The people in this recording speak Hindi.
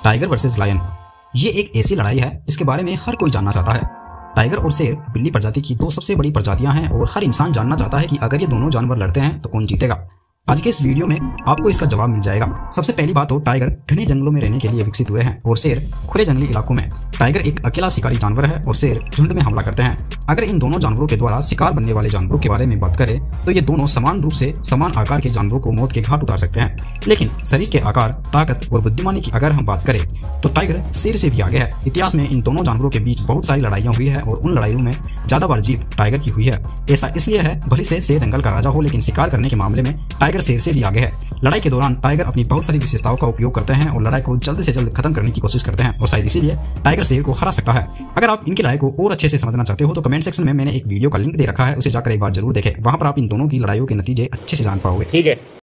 Tiger versus lion. ये एक ऐसी लड़ाई है जिसके बारे में हर कोई जानना चाहता है। टाइगर और शेर बिल्ली प्रजाति की दो सबसे बड़ी प्रजातियां हैं और हर इंसान जानना चाहता है कि अगर ये दोनों जानवर लड़ते हैं तो कौन जीतेगा। आज के इस वीडियो में आपको इसका जवाब मिल जाएगा। सबसे पहली बात तो टाइगर घने जंगलों में रहने के लिए विकसित हुए हैं और शेर खुले जंगली इलाकों में। टाइगर एक अकेला शिकारी जानवर है और शेर झुंड में हमला करते हैं। अगर इन दोनों जानवरों के द्वारा शिकार बनने वाले जानवरों के बारे में बात करें तो ये दोनों समान रूप से समान आकार के जानवरों को मौत के घाट उतार सकते हैं, लेकिन शरीर के आकार, ताकत और बुद्धिमानी की अगर हम बात करें तो टाइगर शेर से भी आगे है। इतिहास में इन दोनों जानवरों के बीच बहुत सारी लड़ाइयाँ हुई है और उन लड़ाइयों में ज्यादा बार जीत टाइगर की हुई है। ऐसा इसलिए है भले से शेर जंगल का राजा हो, लेकिन शिकार करने के मामले में टाइगर शेर से भी आगे है। लड़ाई के दौरान टाइगर अपनी बहुत सारी विशेषताओं का उपयोग करते हैं और लड़ाई को जल्द से जल्द खत्म करने की कोशिश करते हैं और शायद इसीलिए टाइगर शेर को हरा सकता है। अगर आप इनकी लड़ाई को और अच्छे से समझना चाहते हो तो कमेंट सेक्शन में मैंने एक वीडियो का लिंक दे रखा है, उसे जाकर एक बार जरूर देखें। वहां पर आप इन दोनों की लड़ाइयों के नतीजे अच्छे से जान पाओगे। ठीक है।